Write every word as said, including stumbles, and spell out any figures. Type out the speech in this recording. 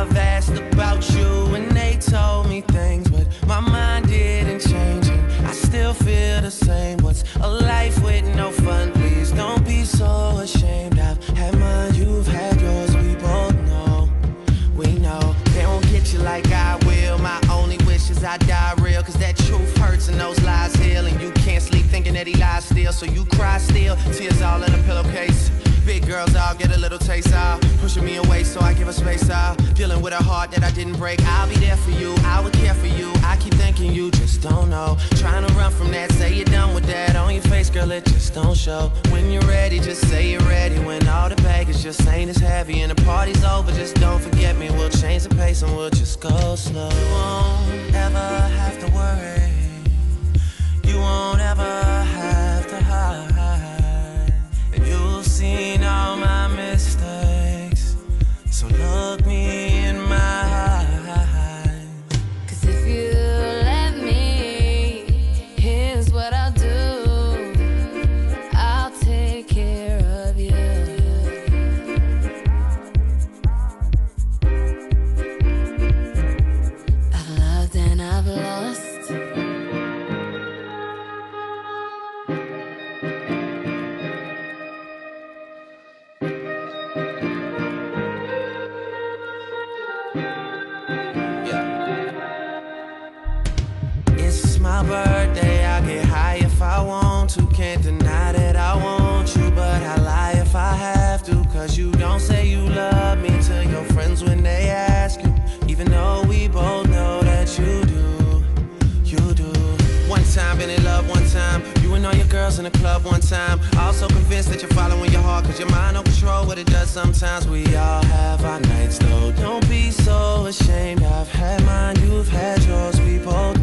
love asked about you and they told me things, but my mind didn't change and I still feel the same. What's a life with no fun? Please don't be so ashamed. I've had mine, you've had yours, we both know. We know they won't get you like I will. My only wish is I die real, cause that truth hurts and those lies heal. And you can't sleep thinking that he lies still, so you cry still, tears all in a pillowcase. Big girls, I'll get a little taste out, pushing me away so I give her space out. Dealing with a heart that I didn't break. I'll be there for you, I would care for you. I keep thinking you just don't know. Trying to run from that, say you're done with that. On your face, girl, it just don't show. When you're ready, just say you're ready. When all the baggage just ain't as heavy and the party's over, just don't forget me. We'll change the pace and we'll just go slow. You won't ever have to worry. You won't ever have to hide. You've seen all my mistakes, so look me in my eyes. Cause if you let me, here's what I'll do. I'll take care of you. I've loved and I've lost. My birthday, I'll get high if I want to. Can't deny that I want you, but I lie if I have to. Cause you don't say you love me to your friends when they ask you, even though we both know that you do, you do. One time, been in love one time. You and all your girls in the club one time. Also convinced that you're following your heart, cause your mind don't control what it does sometimes. We all have our nights though, don't be so ashamed. I've had mine, you've had yours, we both